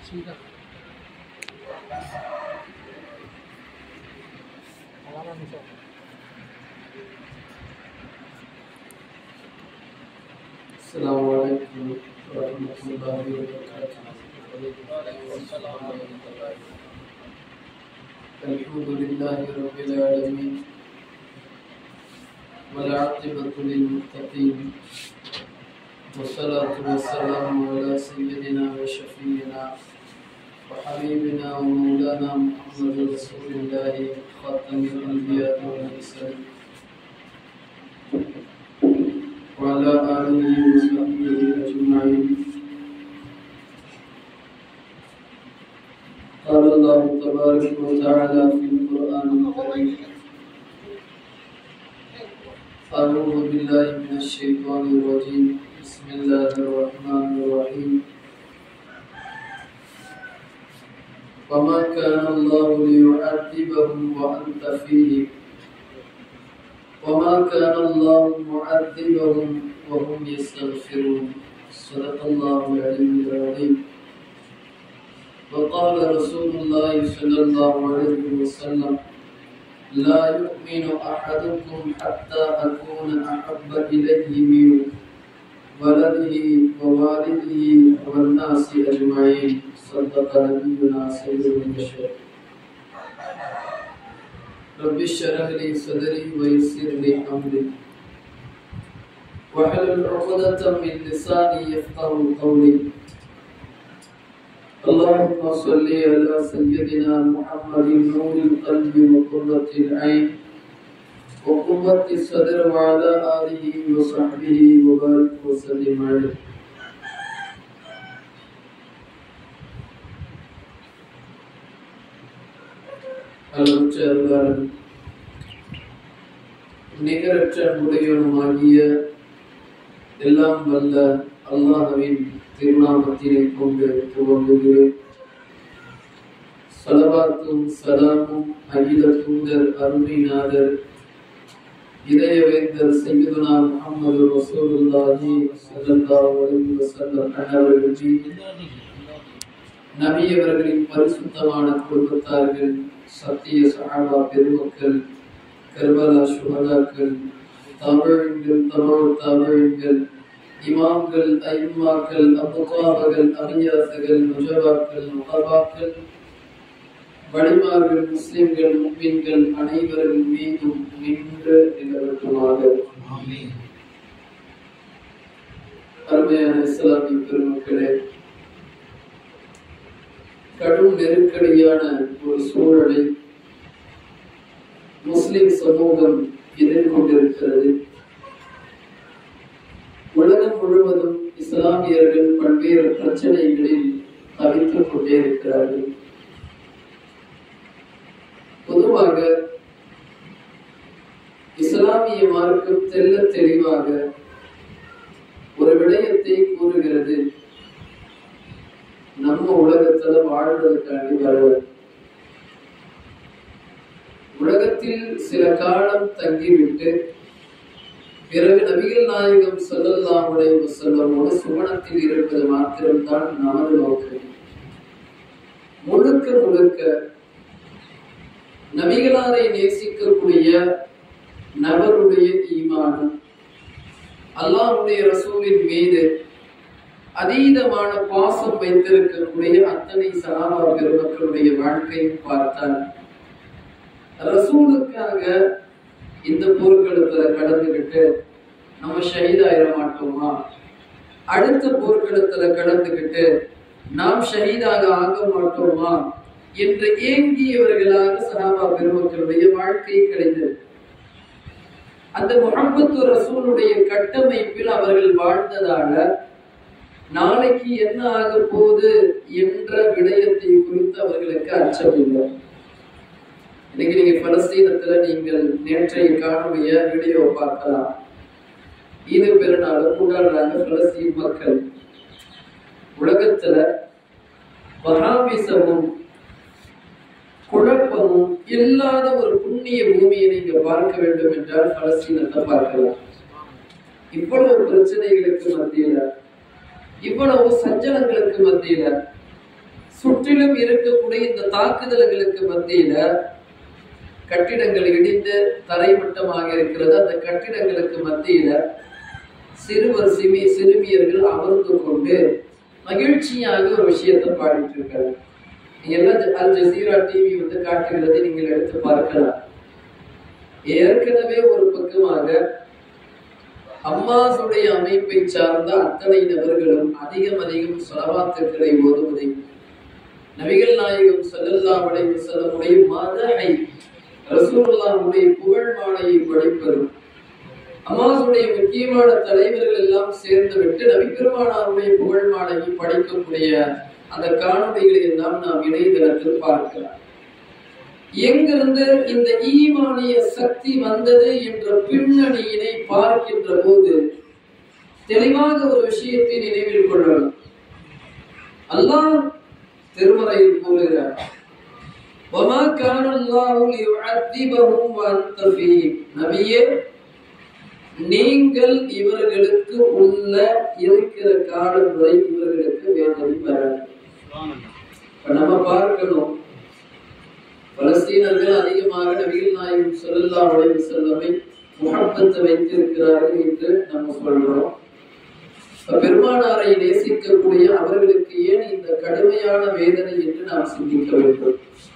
السلام عليكم ورحمة الله وبركاته. الحمد لله رب العالمين والعاقبة للمتقين والصلاة والسلام على سيدنا وشفيعنا وحبيبنا ومولانا محمد رسول الله خاتم الأنبياء والمرسلين وعلى آله وصحبه أجمعين. قال الله تبارك وتعالى في القرآن الكريم: أعوذ بالله من الشيطان الرجيم. بسم الله الرحمن الرحيم. وما كان الله ليعذبهم وأنت فيهم وما كان الله معذبهم وهم يستغفرون. صدق الله العلي العظيم. وقال رسول الله صلى الله عليه وسلم: لا يؤمن أحدكم حتى أكون أحب إليه من ولده ووالده والناس أجمعين. صدق نبينا سيد البشر. رب اشرح لي صدري ويسر لي أمري واحلل عقدة من لساني يفقهوا قولي. اللهم صل على سيدنا محمد نور القلب وقرة العين وقوة الصدر وعلى آله وصحبه وبارك وسلم عليه. அருட்செயலாளர் நிகரற்ற உடையவனுமாகிய எல்லாம் வல்ல அல்லாஹ்வின் திருநாமத்தினை கொண்டு துவங்குகிறேன். ஸலவாத்தும் ஸலாமும் அகில தூதர் அருமைநாதர் இதயவேந்தர் சய்யிதுனா முஹம்மது ரசூலுல்லாஹி ஸல்லல்லாஹு அலைஹி வஸல்லம் அவர்கள் மீது, நபி அவர்களின் பரிசுத்தமான குடும்பத்தார்கள், சத்திய சஹாபா பெருமக்கள், கர்பலா சுஹதாக்கள், தாபிஈன்கள், தபஉ தாபிஈன்கள், இமாம்கள், ஐம்மாக்கள், அபுகாபர்கள், அபியாசகள், நுஜபாக்கள், நுகபாக்கள், வலிமார்கள், முஸ்லிம்கள், முஃமின்கள் அனைவர்கள் மீதும் நின்று நிலவட்டுமாக. அருமையான இஸ்லாமிய பெருமக்களே, கடும் நெருக்கடியான ஒரு சூழலை முஸ்லிம் சமூகம் எதிர்கொண்டிருக்கிறது. உலகம் முழுவதும் இஸ்லாமியர்கள் பல்வேறு பிரச்சனைகளில் தவித்துக் கொண்டே இருக்கிறார்கள். பொதுவாக இஸ்லாமிய மார்க்கம் தெல்ல தெளிவாக ஒரு விடயத்தை கூறுகிறது: நம்ம உலகத்துல வாழ்வதற்காண்டி வருவது, உலகத்தில் சில காலம் தங்கிவிட்டு பிறகு நபிகள் நாயகம் ஸல்லல்லாஹு அலைஹி வஸல்லமோடு சுவனத்தில் இருப்பது மாத்திரம்தான் நமது நோக்கம். முழுக்க முழுக்க நபிகளாரை நேசிக்கக்கூடிய நபருடைய ஈமானும் அல்லாஹ்வுடைய ரசூலின் மீது அதீதமான பாசம் வைத்திருக்கக்கூடிய அத்தனை சஹாபா பெருமக்களுடைய வாழ்க்கையும் பார்த்தால், ரசூலுக்காக இந்த போர்க்களத்துல கடந்துகிட்டு நம்ம ஷஹீதாயிர மாட்டோமா, அடுத்த போர்க்களத்துல கடந்துகிட்டு நாம் ஷஹீதாக ஆக மாட்டோமா என்று ஏங்கியவர்களாக சஹாபா பெருமக்களுடைய வாழ்க்கை கிடைத்தது. அந்த முஹம்மது ரசூலுடைய கட்டமைப்பில் அவர்கள் வாழ்ந்ததால நாளைக்கு என்ன ஆக போகுது என்ற விடயத்தை குறித்து அவர்களுக்கு அச்சம் இல்லை. இன்னைக்கு நீங்க பலஸ்தீனத்துல நீங்கள் நேற்றைய காணொலிய வீடியோ பார்க்கலாம். ஈது பெருநாள் கொண்டாடுறாங்க பலஸ்தீன் மக்கள். உலகத்துல வஹாபிசமும் குழப்பமும் இல்லாத ஒரு புண்ணிய பூமியை நீங்க பார்க்க வேண்டும் என்றால் பலஸ்தீனத்தை பார்க்கலாம். இவ்வளவு பிரச்சனைகளுக்கு மத்தியில, இவ்வளவு சஞ்சலங்களுக்கு மத்தியில சுற்றிலும் இருக்கக்கூடிய இந்த தாக்குதல்களுக்கு மத்தியில கட்டிடங்கள் இடிந்து தரைமட்டமாக இருக்கிறது. அந்த கட்டிடங்களுக்கு மத்தியில சிறுவர் சிறுமியர்கள் அமர்ந்து கொண்டு மகிழ்ச்சியாக ஒரு விஷயத்தை பாடிட்டு இருக்காங்க. நீங்க எல்லாம் அல் ஜசீரா டிவி காட்டுகிறதை நீங்கள் எடுத்து பார்க்கலாம். ஏற்கனவே ஒரு பக்கமாக அம்மாசுடைய அமைப்பை சார்ந்த அத்தனை நபர்களும் அதிகம் ஸலவாத்துக்களை ஓதுவதை, நபிகள் நாயகம் ஸல்லல்லாஹு அலைஹி வஸல்லமுடைய மதஹை, ரசூலுல்லாஹ்வுடைய புகழ் மாலையை படிப்பதும், அம்மாசுடைய முக்கியமான தலைவர்கள் எல்லாம் சேர்ந்து விட்டு நபி பெருமானாருடைய புகழ் மாலையை படிக்கக்கூடிய அந்த காணொலிகளை எல்லாம் நாம் இணையதளத்தில் பார்க்கலாம். எங்கிருந்து இந்த ஈமானிய சக்தி வந்தது என்ற பின்னணியினை பார்க்கின்ற போது தெளிவாக ஒரு விஷயத்தை நினைவில் கொள்ளலாம். அல்லாஹ் திருமறையில் கூறுகிறார், வமா கான அல்லாஹு லியுஅத்திபஹும் வஅன்த ஃபீஹிம். நபியே, நீங்கள் இவர்களுக்கு உள்ள இருக்கிற காலம் வரை இவர்களுக்கு வேதனை வராது. நம்ம பார்க்கணும், பலஸ்தீனர்கள் அதிகமாக நபிகள் நாயகம் ஸல்லல்லாஹு அலைஹி வஸல்லமை முஹப்பத் வைத்திருக்கிறார்கள் என்று நம்ம சொல்றோம். பெருமானாரை நேசிக்கக்கூடிய அவர்களுக்கு ஏன் இந்த கடுமையான வேதனை என்று நாம் சிந்திக்க வேண்டும்.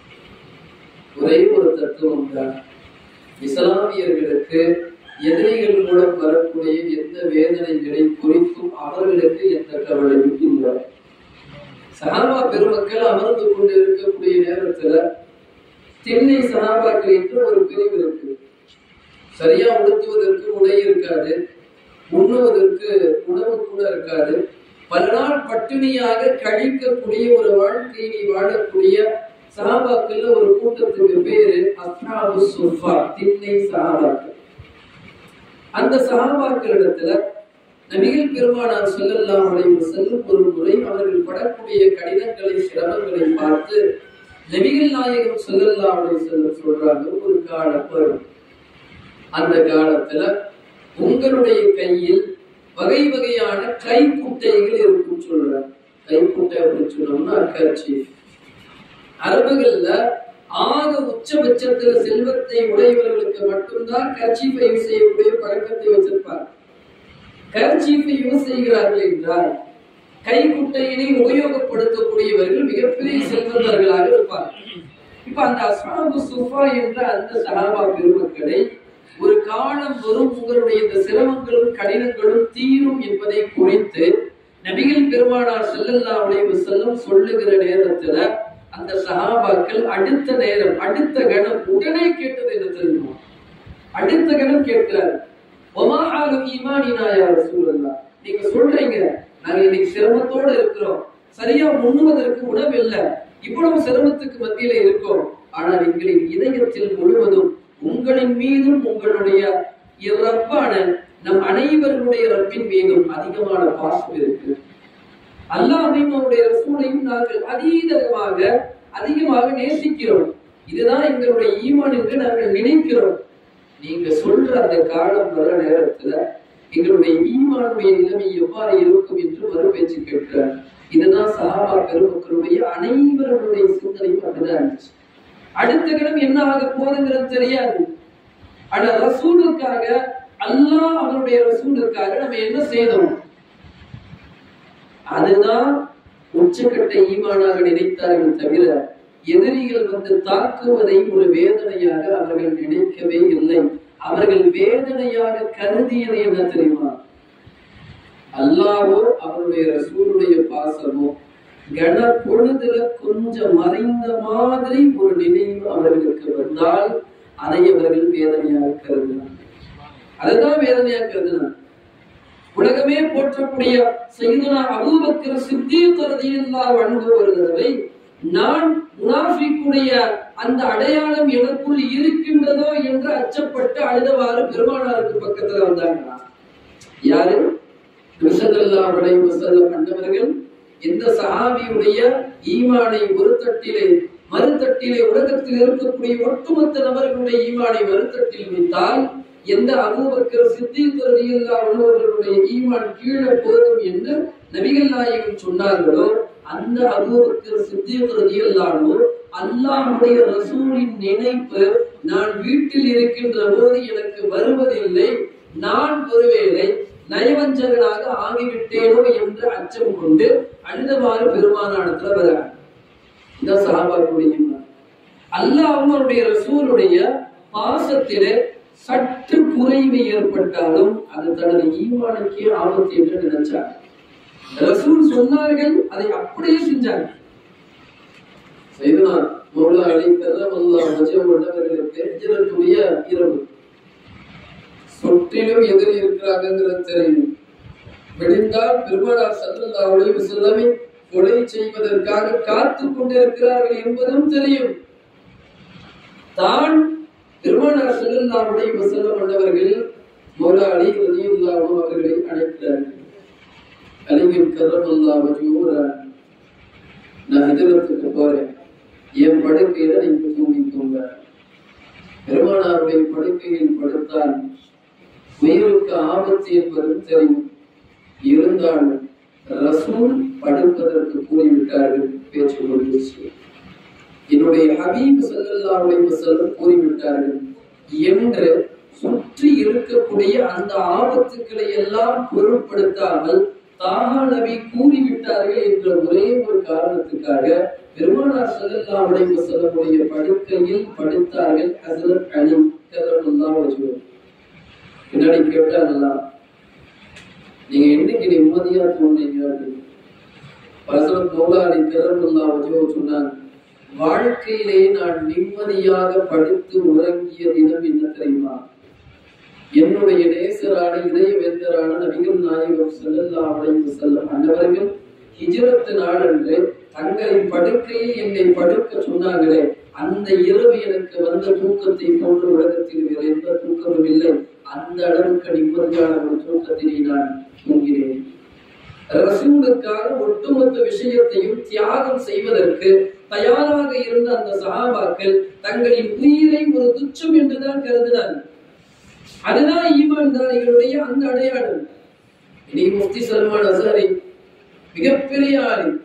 ஒரே ஒரு தத்துவம் தான், இஸ்லாமியர்களுக்கு எதிரிகள் மூலம் வரக்கூடிய எந்த வேதனைகளை குறித்தும் அவர்களுக்கு எந்த கவலையும் இல்லை. சஹாபா பெருமக்கள் அமர்ந்து கொண்டு இருக்கக்கூடிய நேரத்துல திண்ணை சஹாபாக்கள் என்று ஒரு பிரிவு இருக்கு. சரியா உடுத்துவதற்கு உடை இருக்காது, உண்ணுவதற்கு உணவு கூட இருக்காது. பல நாள் பட்டினியாக கழிக்கக்கூடிய ஒரு வாழ்க்கையை வாழக்கூடிய சஹாபாக்கள் ஒரு கூட்டத்துக்கு பேரு அஸ்ஹாபு ஸுஃபா, திண்ணை சஹாபாக்கள். அந்த சஹாபாக்களிடத்துல நபிகள் பெருமானார் ஸல்லல்லாஹு அலைஹி வஸல்லம் ஒரு முறை அவர்கள் படக்கூடிய கடிதங்களை, சிரமங்களை பார்த்து நபிகள் நாயகம் ஸல்லல்லாஹு அலைஹி வஸல்லம் சொல்றாங்க, ஒரு காலம் வரும், அந்த காலத்துல உங்களுடைய கையில் வகை வகையான கைக்குட்டைகள் இருக்கும் சொல்றாங்க. கைக்குட்டை அப்படின்னு சொன்னோம்னா கர்ச்சீஃப். அரபுகள்ல ஆக உச்சபட்சத்துல செல்வத்தை உடையவர்களுக்கு மட்டும்தான் கர்ச்சீஃபை யூஸ் செய்யக்கூடிய பழக்கத்தை வச்சிருப்பாங்க. கர்ச்சீஃபை யூஸ் செய்கிறார்கள் என்றால் கைக்குட்டையினை உபயோகப்படுத்தக்கூடியவர்கள் மிகப்பெரிய செல்வந்தர்களாக இருப்பார்கள். இப்ப அந்த அஸ்ஹாபு ஸுஃபா என்ற அந்த சஹாபா பெருமக்களை ஒரு காலம் வரும், உங்களுடைய இந்த சிரமங்களும் கடினங்களும் தீரும் என்பதை குறித்து நபிகள் பெருமானார் ஸல்லல்லாஹு அலைஹி வஸல்லம் சொல்லுகிற நேரத்துல அந்த சஹாபாக்கள் அடுத்த நேரம், அடுத்த கணம் உடனே கேட்டது என்ன தெரியுமா? அடுத்த கணம் கேட்கிறார், வமா ஹாலு ஈமானினா யா ரசூலல்லாஹ். நீங்க சொல்றீங்க நாங்க இன்னைக்கு சிரமத்தோட இருக்கிறோம், சரியா உண்ணுவதற்கு உணவு இல்லை, இவ்வளவு சிரமத்துக்கு மத்தியில இருக்கோம், ஆனால் எங்களின் இதயத்தில் முழுவதும் உங்களின் மீதும் உங்களுடைய ரப்பான நம் அனைவருடைய ரப்பின் மீதும் அதிகமான பாசம் இருக்கு. அல்லாஹ்வையும் அவருடைய ரசூலையும் நாங்கள் அதிகமாக நேசிக்கிறோம். இதுதான் எங்களுடைய ஈமான் என்று நாங்கள் நினைக்கிறோம். நீங்க சொல்ற அந்த காலம் வர நேரத்துல எங்களுடைய ஈமானுடைய நிலைமை எவ்வாறு இருக்கும் என்று மறு பேச்சு கேட்கிறார். இதுதான் சஹாபா பெருமக்களுடைய அனைவருடைய சிந்தனையும் அப்படிதான் இருந்துச்சு. அடுத்த கணம் என்ன ஆக போதுங்கிறது தெரியாது. ஆனா ரசூலுக்காக, அல்லாஹ் அவருடைய ரசூலுக்காக நம்ம என்ன செய்தோம், அதுதான் உச்சக்கட்ட ஈமானாக நினைத்தார்கள் தவிர எதிரிகள் தாக்குவதை ஒரு வேதனையாக அவர்கள் நினைக்கவே இல்லை. அவர்கள் வேதனையாக கருதியது என்ன தெரியுமா? அல்லாஹ்வோ அவருடைய ரசூலுடைய பாசமோ கன பொழுதுல கொஞ்சம் மறைந்த மாதிரி ஒரு நினைவு அவர்களுக்கு வந்தால் அதை அவர்கள் வேதனையாக கருதினார். அதுதான் வேதனையாக கருதினார். உலகமே போற்றக்கூடிய சையதுனா அபூபக்கர் சித்தீக் ரலியல்லாஹு அன்ஹு ஒரு தடவை, நான் முனாஃபிக்குடைய அந்த அடையாளம் எனக்குள் இருக்கின்றதோ என்று அச்சப்பட்டு அழுதவாறு பெருமானாருக்கு பக்கத்துல வந்தாங்க. யாரு? ஸல்லல்லாஹு அலைஹி வஸல்லம் அன்னவர்கள் எந்த சஹாபியுடைய ஈமானை ஒரு தட்டிலே மறுதட்டிலே உலகத்தில் இருக்கக்கூடிய ஒட்டுமொத்த நபர்களுடைய ஈமானை மறுதட்டில் வைத்தால் எந்த அபூபக்கர் சித்தீக் ரலியல்லாஹு அன்ஹு அவர்களுடைய ஈமான் கீழே போகும் என்று நபிகள் நாயகம் சொன்னார்களோ அந்த அபூபக்கர் சித்திக் ரலியல்லாஹு அன்ஹு அல்லாஹ்வுடைய ரசூலின் நினைப்பு நான் வீட்டில் இருக்கின்ற போது எனக்கு வருவதில்லை, நான் ஒருவேளை நயவஞ்சகனாக ஆகிவிட்டேனோ என்று அச்சம் கொண்டு அழுதவாறு பெருமானாரிடத்துல வர்றாங்க. இந்த சஹாபாக்களுடைய அல்லாஹ்வும் அவருடைய ரசூலுடைய பாசத்திலே சற்று குறைவு ஏற்பட்டாலும் அது தனது ஈமானுக்கே ஆபத்து என்று நினைச்சார். ரசூல் சொன்னார்கள், அதை அப்படியே செஞ்சாங்க. சையதுனா மௌலா அலி கர்ரமல்லாஹு வஜஹு அவர்களுக்கு ஹிஜ்ரத்துடைய இரவு சொற்றிலும் எதிரி இருக்கிறாங்கிறது தெரியும். விடிந்தால் பெருமானார் ஸல்லல்லாஹு அலைஹி வஸல்லம் கொலை செய்வதற்காக காத்துக் கொண்டிருக்கிறார்கள் என்பதும் தெரியும். தான் பெருமானார் ஸல்லல்லாஹு அலைஹி வஸல்லம் அவர்கள் மௌலா அலி ரலியல்லாஹு அன்ஹு அவர்களை அழைக்கிறார்கள். அலி கர்ரமல்லாஹு வஜஹு, நான் ஹிஜ்ரத்துக்கு போறேன், என் படுக்கையில நீங்க தூங்கிக்கோங்க. பெருமானாருடைய படுக்கையில் படுத்தால் உயிருக்கு ஆபத்து என்பதும் தெரியும். இருந்தாலும் ரசூல் படுப்பதற்கு கூறிவிட்டார்கள். பேச்சு முடிச்சு என்னுடைய ஹபீப் ஸல்லல்லாஹு அலைஹி வஸல்லம் கூறிவிட்டார்கள் என்று சுற்றி இருக்கக்கூடிய அந்த ஆபத்துக்களை எல்லாம் பொருட்படுத்தாமல் தாஹா நபி கூறிவிட்டார்கள் என்ற ஒரே ஒரு காரணத்துக்காக பெருமானார் ஸல்லல்லாஹு அலைஹி வஸல்லமுடைய படுக்கையில் படுத்தார்கள் ஹஜ்ரத் அலி கர்ரமல்லாஹு வஜஹு. பின்னாடி கேட்டாங்களா, நீங்க என்னைக்கு நிம்மதியா தூங்குனீங்க அப்படின்னு. ஹஜ்ரத் மௌலா அலி கர்ரமல்லாஹு வஜஹு சொன்னாங்க, வாழ்க்கையிலே நான் நிம்மதியாக படுத்து உறங்கிய தினம் என்ன தெரியுமா? என்னுடைய நேசரான இதயவேந்தரான நபிகள் நாயகம் ஸல்லல்லாஹு அலைஹி வஸல்லம் அன்னவர்கள் ஹிஜ்ரத் நாளன்று தங்களின் படுக்கையில் என்னை படுக்க சொன்னாங்களே, அந்த இரவு எனக்கு வந்த தூக்கத்தை போன்ற உலகத்தில் வேறு எந்த தூக்கமும் இல்லை. அந்த அளவுக்கு நிம்மதியான ஒரு தூக்கத்தினை நான் தூங்கினேன். ரசூலுக்காக ஒட்டுமொத்த விஷயத்தையும் தியாகம் செய்வதற்கு தயாராக இருந்த அந்த சஹாபாக்கள் தங்களின் உயிரை ஒரு துச்சம் என்றுதான் கருதினார்கள். அதுதான் ஈமான்தாரிகளுடைய அந்த அடையாளம். இனி முஃப்தி சல்மான் அஸ்ஹரி மிகப்பெரிய ஆலிம்,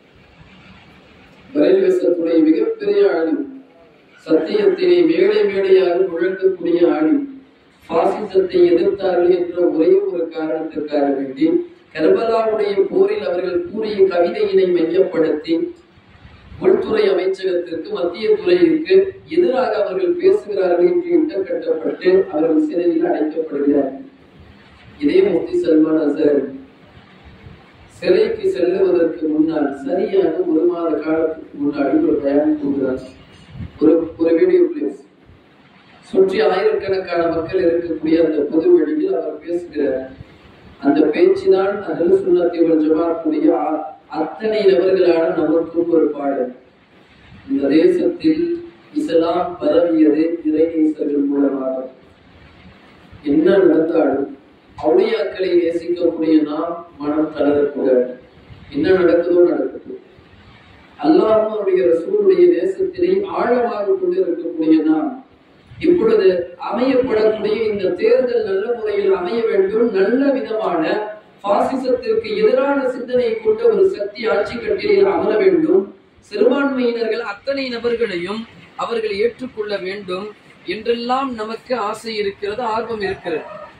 பரேல்வேசத்துடைய மிகப்பெரிய ஆலிம், சத்தியத்தினை மேடை மேடையாக முழங்கக்கூடிய ஆலிம், பாசிசத்தை எதிர்த்தார்கள் என்ற ஒரே ஒரு காரணத்திற்காக வேண்டி கர்பலாவுடைய போரில் அவர்கள் கூறிய கவிதையினை மையப்படுத்தி உள்துறை அமைச்சகத்திற்கு மத்திய துறையிற்கு எதிராக அவர்கள் பேசுகிறார்கள் என்று இட்டம் கட்டப்பட்டு அவர்கள் சிறையில் அடைக்கப்படுகிறார்கள். இதே முஃப்தி சல்மான் அஸ்ஹரி சிறைக்கு செல்லுவதற்கு முன்னால் சரியாக 1 மாத காலத்துக்கு முன்னாடி ஒரு பயான் கூறுகிறார். ஒரு வீடியோ பிளேஸ் சுற்றி ஆயிரக்கணக்கான மக்கள் இருக்கக்கூடிய அந்த பொது வெளியில் அவர் பேசுகிறார். அந்த பேச்சுதான் அஹ்லுஸ் சுன்னத்தி வல் ஜமாஅத்துடைய அத்தனை நபர்களான நமக்கும் ஒரு பாடம். இந்த தேசத்தில் இஸ்லாம் பரவியது இறைநேசர்கள் மூலமாக. என்ன நடந்தாலும் அவுலியாக்களை நேசிக்கக்கூடிய நாம் மனம் தளரக்கூடாது. என்ன நடக்குதோ நடக்கட்டும். அல்லாஹ்வும் அவருடைய ரசூலுடைய நேசத்தினை ஆழமாக கொண்டு இருக்கக்கூடிய நாம் இப்பொழுது அமையப்படக்கூடிய இந்த தேர்தல் நல்ல முறையில் அமைய வேண்டும். நல்ல விதமான பாசிசத்திற்கு எதிரான சிந்தனை கொண்ட ஒரு சக்தி ஆட்சி கட்டிலில் அமர வேண்டும். சிறுபான்மையினர்கள் அத்தனை நபர்களையும் அவர்கள் ஏற்றுக்கொள்ள வேண்டும் என்றெல்லாம் நமக்கு ஆசை இருக்கிறது, ஆர்வம் இருக்கிறது.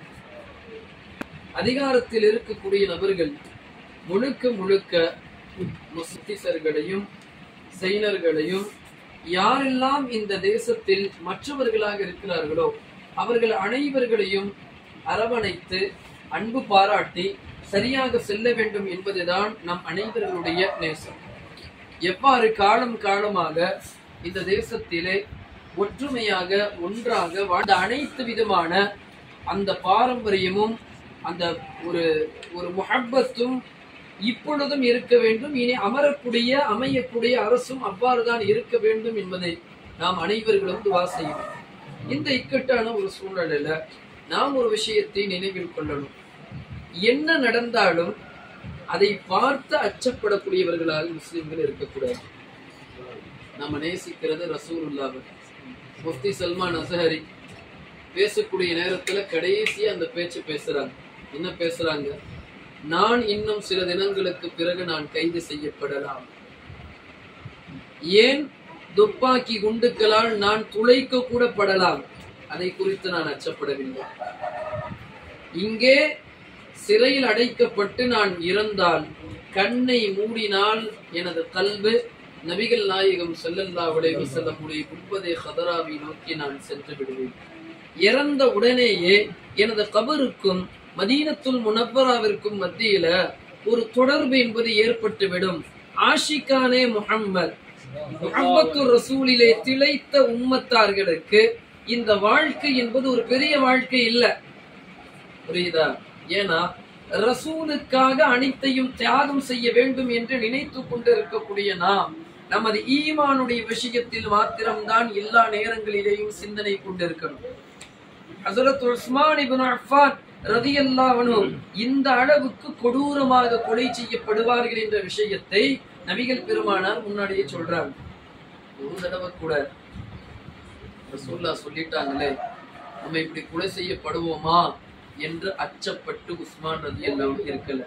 அதிகாரத்தில் இருக்கக்கூடிய நபர்கள் முழுக்க முழுக்க முஸ்லிம்களையும் சைனர்களையும் யாரெல்லாம் இந்த தேசத்தில் மற்றவர்களாக இருக்கிறார்களோ அவர்கள் அனைவர்களையும் அரவணைத்து அன்பு பாராட்டி சரியாக செல்ல வேண்டும் என்பதுதான் நம் அனைவர்களுடைய நேசம். எவ்வாறு காலம் காலமாக இந்த தேசத்திலே ஒற்றுமையாக ஒன்றாக வாழ்ந்த அனைத்து விதமான அந்த பாரம்பரியமும் அந்த ஒரு முஹப்பத்தும் இப்பொழுதும் இருக்க வேண்டும். இனி அமரக்கூடிய அமையக்கூடிய அரசும் அவ்வாறுதான் இருக்க வேண்டும் என்பதை நாம் அனைவர்களும் துஆ செய்வோம். இந்த இக்கட்டான ஒரு சூழ்நிலையில நாம் ஒரு விஷயத்தை நினைவில் கொள்ளணும். என்ன நடந்தாலும் அதை பார்த்து அச்சப்படக்கூடியவர்களாக முஸ்லிம்கள் இருக்கக்கூடாது. நம்ம நேசிக்கிறது ரசூலுல்லாஹ். முஃப்தி சல்மான் அஸ்ஹரி பேசக்கூடிய நேரத்துல கடைசியா அந்த பேச்சு பேசுறாங்க. என்ன பேசுறாங்க? நான் இன்னும் சில தினங்களுக்கு பிறகு நான் கைது செய்யப்படலாம். ஏன் துப்பாக்கி குண்டுகளால் நான் துளைக்க கூட படலாம். அதை குறித்து நான் அச்சப்படவில்லை. இங்கே சிறையில் அடைக்கப்பட்டு நான் இறந்தால், கண்ணை மூடினால் எனது கல்பு நபிகள் நாயகம் ஸல்லல்லாஹு அலைஹி வஸல்லம் கும்பதே ஹதராவை நோக்கி நான் சென்று விடுவேன். இறந்த உடனேயே எனது கபருக்கும் மதீனத்துல் முனவ்வராவிற்கும் மத்தியில ஒரு தொடர்பு என்பது ஏற்பட்டுவிடும். ஆஷிகானே முஹம்மத், முஹப்பத்துர் ரசூலிலே திளைத்த உம்மத்தார்களுக்கு இந்த வாழ்க்கை என்பது ஒரு பெரிய வாழ்க்கை இல்ல. புரியுதா? ஏன்னா ரசூலுக்காக அனைத்தையும் தியாகம் செய்ய வேண்டும் என்று நினைத்து கொண்டிருக்கக்கூடிய நாம் நமது ஈமானுடைய விஷயத்தில் மாத்திரம்தான் எல்லா நேரங்களிலேயும் சிந்தனை கொண்டிருக்கணும். ஹஸரத் உஸ்மான் இப்னு அஃபான் ரலியல்லாஹு அன்ஹு இந்த அளவுக்கு கொடூரமாக கொலை செய்யப்படுவார்கள் என்ற விஷயத்தை நபிகள் பெருமானார் முன்னாடியே சொல்றாங்க. ஒரு தடவை கூட ரசூலுல்லாஹ் சொல்லிட்டாங்களே, நம்ம இப்படி கொலை செய்யப்படுவோமா என்று அச்சப்பட்டு உஸ்மான் ரலியல்லாஹு அன்ஹு இருக்கல.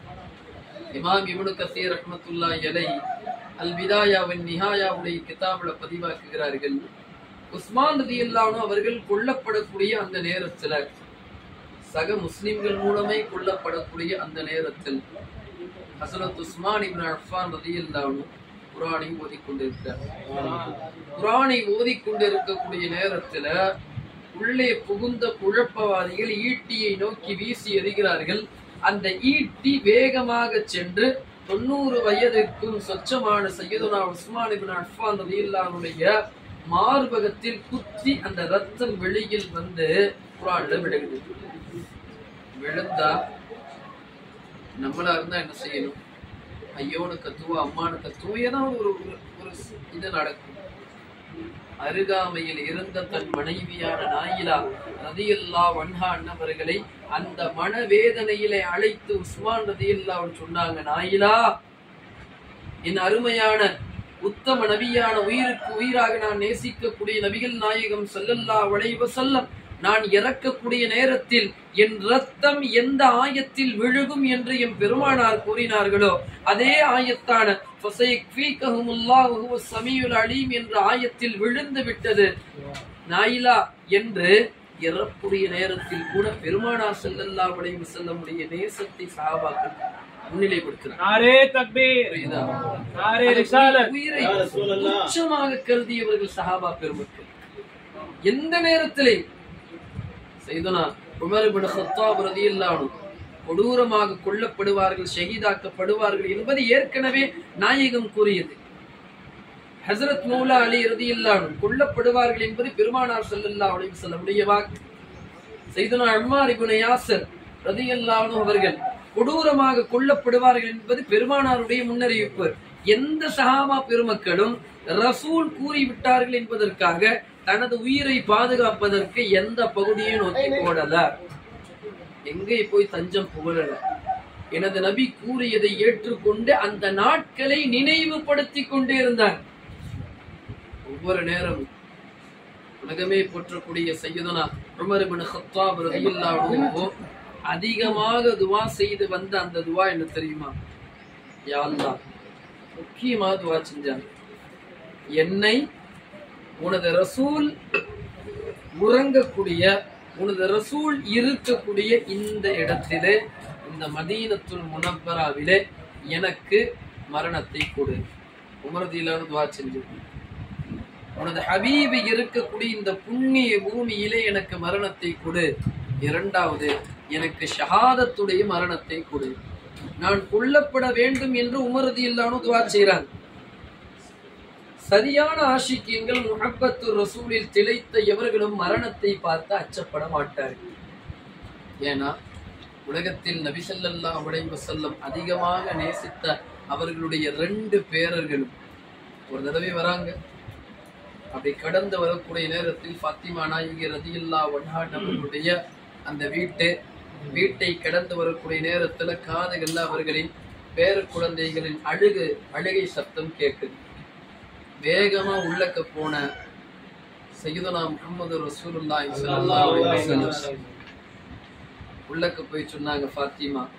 இமாம் இப்னு கஸீர் ரஹ்மத்துல்லாஹி அலைஹி அல் பிதாயா வன் நிஹாயாவுடைய கிதாபுல பதிவாக்குகிறார்கள், உஸ்மான் ரலியல்லாஹு அன்ஹு அவர்கள் கொல்லப்படக்கூடிய அந்த நேரத்துல, சக முஸ்லிம்கள் மூலமே கொல்லப்படக்கூடிய அந்த நேரத்தில் ஹஸரத் உஸ்மான் இப்னு அஃபான் ரலியல்லாஹு அன்ஹு குர்ஆனை ஓதிக்கொண்டிருக்கிறார். குர்ஆனை ஓதிக்கொண்டிருக்கக்கூடிய நேரத்துல உள்ளே புகுந்த குழப்பவாதிகள் ஈட்டியை நோக்கி வீசி எறிகிறார்கள். அந்த ஈட்டி வேகமாக சென்று 90 வயதுக்கும் சொச்சமான சையதுனா உஸ்மான் இப்னு அஃபான் ரலியல்லாஹு அன்ஹுடைய மார்பகத்தில் குத்தி அந்த ரத்தம் வெளியில் வந்து குர்ஆன்ல விழுகுது. விழுந்தா நம்மளா இருந்தா என்ன செய்யணும்? ஐயோனு கத்துவா, அம்மானு கத்துவா, ஏதாவது ஒரு இது நடக்கும். அருகாமையில் இருந்த தன் மனைவியான நாயிலா ரலியல்லாஹு அன்ஹா அன்னவர்களை அந்த மனவேதனையிலே அழைத்து உஸ்மான் ரலியல்லாஹு அன்ஹு சொன்னாங்க, நாயிலா, என் அருமையான உத்தம நபியான உயிருக்கு உயிராக நான் நேசிக்கக்கூடிய நபிகள் நாயகம் ஸல்லல்லாஹு அலைஹி வஸல்லம் நான் இறக்கக்கூடிய நேரத்தில் என் ரத்தம் எந்த ஆயத்தில் விழுகும் என்று என் பெருமானார் கூறினார்களோ அதே ஆயத்தான ஃபஸயக்ஃபீகஹுமுல்லாஹு ஹுவஸ் ஸமீஉல் அலீம் என்ற ஆயத்தில் விழுந்து விட்டது நாயிலா என்று இறப்புடைய நேரத்தில் கூட பெருமானார் ஸல்லல்லாஹு அலைஹி வஸல்லம் உடைய நேசத்தை சஹாபாக்கள் முன்னிலைப்படுத்தினார். நாரே தக்பீர், நாரே ரிசாலத், உயிரை துச்சமாக கருதியவர்கள் சஹாபா பெருமக்கள். எந்த நேரத்திலே சையதுனா உமர் இப்னு கத்தாப் ரலியல்லாஹு அன்ஹு கொடூரமாக கொல்லப்படுவார்கள், ஷஹீதாக்கப்படுவார்கள் என்பது ஏற்கனவே நாயகம் கூறியது. ஹஜ்ரத் மௌலா அலி ரலியல்லாஹு அன்ஹு கொல்லப்படுவார்கள் என்பது பெருமானார் ஸல்லல்லாஹு அலைஹி வஸல்லம் உடைய வாக்கு. சையதுனா அம்மார் இப்னு யாஸிர் ரலியல்லாஹு அன்ஹு அவர்கள் கொடூரமாக கொல்லப்படுவார்கள் என்பது பெருமானாருடைய முன்னறிவிப்பு. எந்த சஹாபா பெருமக்களும் ரசூல் கூறிவிட்டார்கள் என்பதற்காக தனது உயிரை பாதுகாப்பதற்கு எந்த பகுதியை நோக்கி போடல, எங்கே போய் தஞ்சம் புகழல. எனது நபி கூறியதை ஏற்றுக்கொண்டு அந்த நாட்களை நினைவுபடுத்திக் கொண்டே இருந்தார். ஒவ்வொரு நேரம் உலகமே போற்றக்கூடிய சையதுனா உமர் இப்னு கத்தாப் ரலியல்லாஹு அன்ஹு அதிகமாக துவா செய்து வந்த அந்த துவா என்ன தெரியுமா? யா அல்லாஹ், முக்கியமா துவா செஞ்சாங்க, என்னை உனது ரசூல் உறங்கக்கூடிய, உனது ரசூல் இருக்கக்கூடிய இந்த இடத்திலே, இந்த மதீனத்துல் முனவ்வராவிலே எனக்கு மரணத்தை கொடு. உமர் ரலியல்லாஹு துவா செஞ்சு, உனது ஹபீபு இருக்கக்கூடிய இந்த புண்ணிய பூமியிலே எனக்கு மரணத்தை கொடு. இரண்டாவது, எனக்கு ஷஹாதத்துடைய மரணத்தை கொடு. நான் கொல்லப்பட வேண்டும் என்று உமர் ரலியல்லாஹு அன்ஹு துஆ செய்றாங்க. சரியான ஆஷிகீன்கள் முஹப்பத்து ரசூலில் திளைத்த எவர்களும் மரணத்தை பார்த்து அச்சப்பட மாட்டார்கள். ஏன்னா உலகத்தில் நபி ஸல்லல்லாஹு அலைஹி வஸல்லம் அதிகமாக நேசித்த அவர்களுடைய 2 பேரர்களும் ஒரு தடவை வராங்க. அப்படி கடந்து வரக்கூடிய நேரத்தில் ஃபாத்திமா நாயகி ரலியல்லாஹு அன்ஹா அவர்களுடைய அந்த வீட்டை கடந்து வரக்கூடிய நேரத்துல காதுகள்ல அவர்களின் பேர குழந்தைகளின் அழுகை சத்தம் கேட்குது. வேகமா உள்ளக்க போன சையதுனா முஹம்மது ரசூலுல்லாஹி ஸல்லல்லாஹு அலைஹி வஸல்லம் உள்ளக்க போய் சொன்னாங்க, ஃபாத்திமா,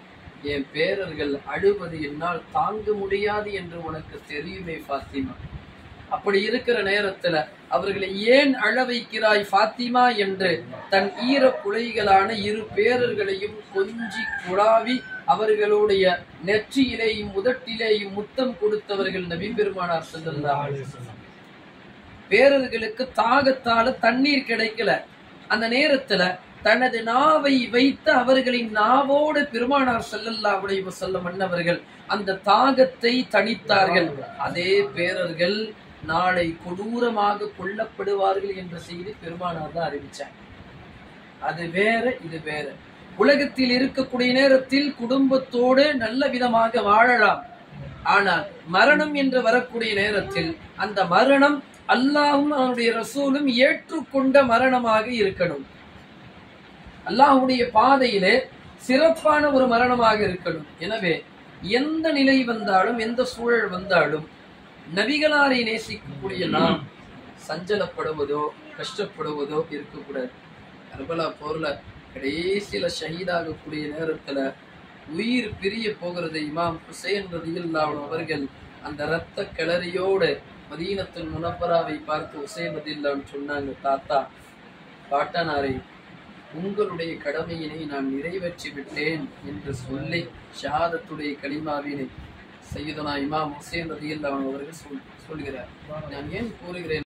என் பேரர்கள் அழுவது என்னால் தாங்க முடியாது என்று உனக்கு தெரியுமே ஃபாத்திமா. அப்படி இருக்கிற நேரத்துல அவர்களை ஏன் அழ வைக்கிறாய் ஃபாத்திமா என்று தன் ஈர குலைகளான இரு பேரர்களையும் கொஞ்சி குழாவி அவர்களுடைய நெற்றியிலேயும் உதட்டிலேயும் முத்தம் கொடுத்தவர்கள் நபி பெருமானார் ஸல்லல்லாஹு அலைஹி வஸல்லம். பேரர்களுக்கு தாகத்தால தண்ணீர் கிடைக்கல. அந்த நேரத்துல தனது நாவை வைத்து அவர்களின் நாவோடு பெருமானார் ஸல்லல்லாஹு அலைஹி வஸல்லம் அன்னவர்கள் அந்த தாகத்தை தணித்தார்கள். அதே பேரர்கள் நாளை கொடூரமாக கொல்லப்படுவார்கள் என்ற செய்தி பெருமானார் தான் அறிவிச்சாங்க. அது வேற, இது வேற. உலகத்தில் இருக்கக்கூடிய நேரத்தில் குடும்பத்தோடு நல்ல விதமாக வாழலாம். ஆனால் மரணம் என்று வரக்கூடிய நேரத்தில் அந்த மரணம் அல்லாஹ்வும் அவனுடைய ரசூலும் ஏற்றுக்கொண்ட மரணமாக இருக்கணும். அல்லாஹ்வுடைய பாதையிலே சிறப்பான ஒரு மரணமாக இருக்கணும். எனவே எந்த நிலை வந்தாலும், எந்த சூழல் வந்தாலும் நபிகளாரை நேசிக்கக்கூடிய நாம் சஞ்சலப்படுவதோ கஷ்டப்படுவதோ இருக்கக்கூடாது. கர்பலா போர்ல கடைசியில ஷஹீதாகக்கூடிய நேரத்துல உயிர் பிரிய போகிறது இமாம் ஹுசைன் ரலியல்லாஹு அவர்கள் அந்த இரத்த கிளறியோடு மதீனத்துல் முனவ்வராவை பார்த்து ஹுசைன் ரலியல்லாஹு சொன்னாங்க, தாத்தா பாட்டனாரே, உங்களுடைய கடமையினை நான் நிறைவேற்றி விட்டேன் என்று சொல்லி ஷஹாதத்துடைய கலிமாவினை சையதுனா இமாம் ஹுசைன் ரலியல்லாஹு அவர்கள் சொல்கிறார். நான் ஏன் கூறுகிறேன்